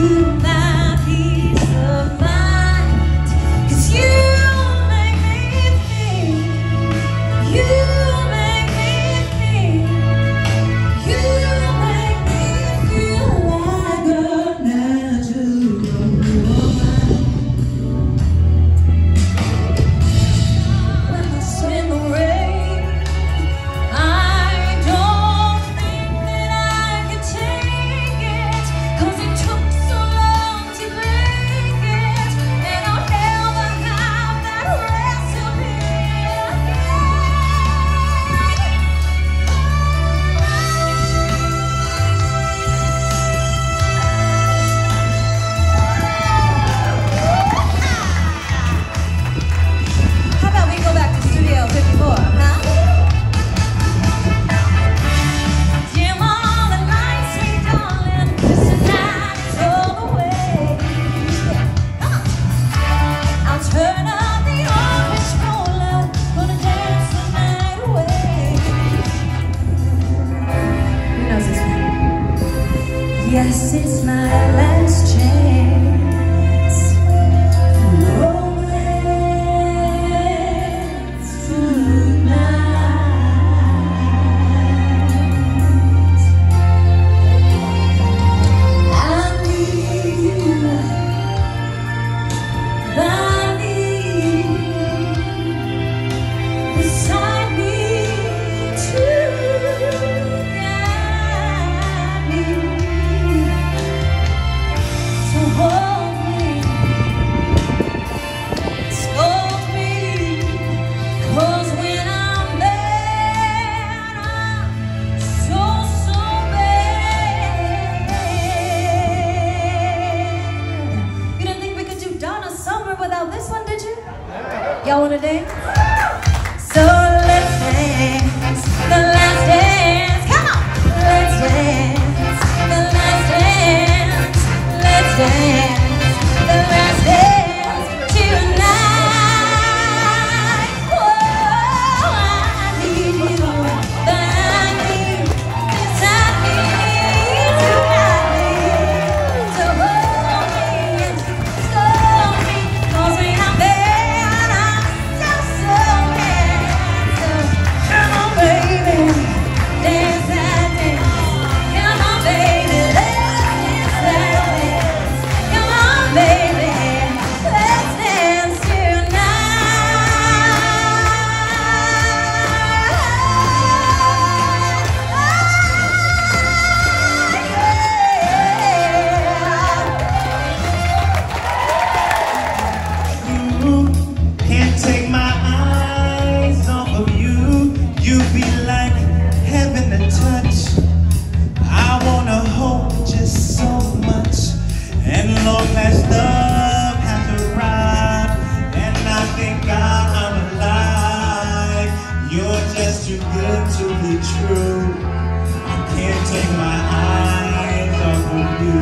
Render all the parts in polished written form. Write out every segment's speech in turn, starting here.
Yes, it's my last chance. Romance tonight. I need you. I need beside me to guide me. Hold me, scold me, 'cause when I'm bad, I'm so bad. You didn't think we could do Donna Summer without this one, did you? Y'all wanna dance? So let's dance, the last dance. Come on, let's dance, the last dance. Let's dance, the last dance tonight. Oh, I need you, but I need beside me tonight. So hold me and scold me, 'cause when I'm bad, I'm so bad. So come on, baby, dance that dance. Come on, baby, let's dance that dance. Come on, baby, let's dance tonight. You can't take my eyes off of you. You be like heaven to touch. I wanna hold you so much. And long past love has arrived, and I thank God I'm alive. You're just too good to be true. I can't take my eyes off of you.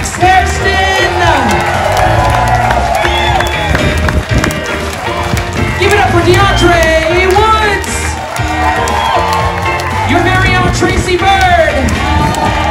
Alex Hairston. Give it up for DeAndre Woods. Your very own Tracy Bird.